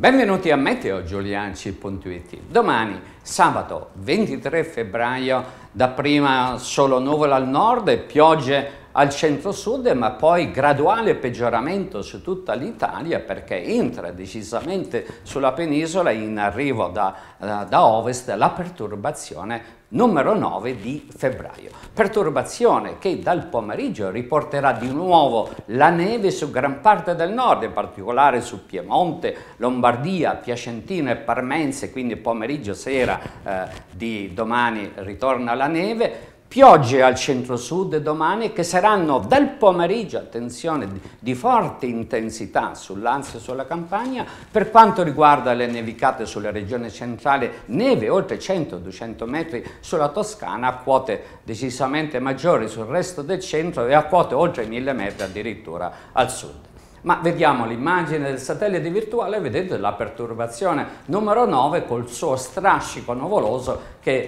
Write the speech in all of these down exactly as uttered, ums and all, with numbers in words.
Benvenuti a meteo giulianci punto it. Domani, sabato ventitré febbraio, dapprima solo nuvole al nord e piogge al centro-sud, ma poi graduale peggioramento su tutta l'Italia perché entra decisamente sulla penisola in arrivo da, da, da ovest la perturbazione numero nove di febbraio. Perturbazione che dal pomeriggio riporterà di nuovo la neve su gran parte del nord, in particolare su Piemonte, Lombardia, Piacentino e Parmense, quindi pomeriggio-sera eh, di domani ritorna la neve. Piogge al centro-sud domani che saranno dal pomeriggio, attenzione, di forte intensità sull'Anzi e sulla Campania. Per quanto riguarda le nevicate sulle regioni centrali, neve oltre cento duecento metri sulla Toscana, a quote decisamente maggiori sul resto del centro e a quote oltre mille metri addirittura al sud. Ma vediamo l'immagine del satellite virtuale, vedete la perturbazione numero nove col suo strascico nuvoloso che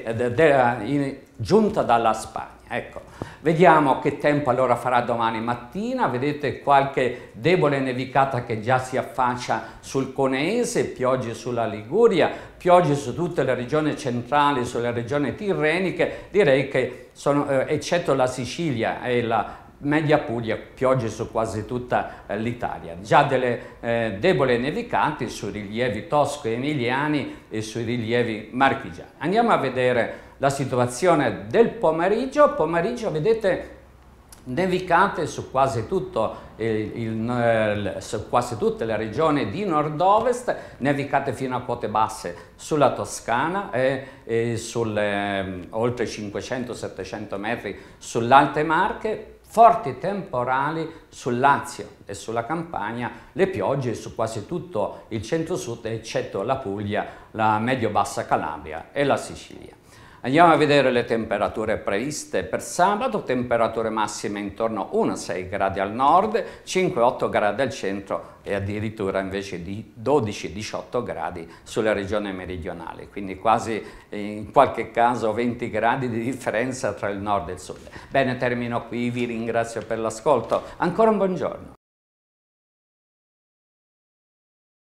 è giunta dalla Spagna. Ecco, vediamo che tempo allora farà domani mattina. Vedete qualche debole nevicata che già si affaccia sul Coneese, piogge sulla Liguria, piogge su tutte le regioni centrali, sulle regioni tirreniche, direi che sono, eh, eccetto la Sicilia e la Media Puglia, piogge su quasi tutta eh, l'Italia. Già delle eh, deboli nevicanti sui rilievi tosco-emiliani e sui rilievi marchigiani. Andiamo a vedere la situazione del pomeriggio. Pomeriggio, vedete, nevicate su quasi, tutto il, il, su quasi tutte le regioni di nord-ovest, nevicate fino a quote basse sulla Toscana e, e sulle um, oltre cinquecento settecento metri sull'Alte Marche. Forti temporali sul Lazio e sulla Campania, le piogge su quasi tutto il centro-sud, eccetto la Puglia, la medio-bassa Calabria e la Sicilia. Andiamo a vedere le temperature previste per sabato, temperature massime intorno a uno a sei gradi al nord, cinque otto gradi al centro e addirittura invece di dodici diciotto gradi sulle regioni meridionali, quindi quasi in qualche caso venti gradi di differenza tra il nord e il sud. Bene, termino qui, vi ringrazio per l'ascolto, ancora un buongiorno.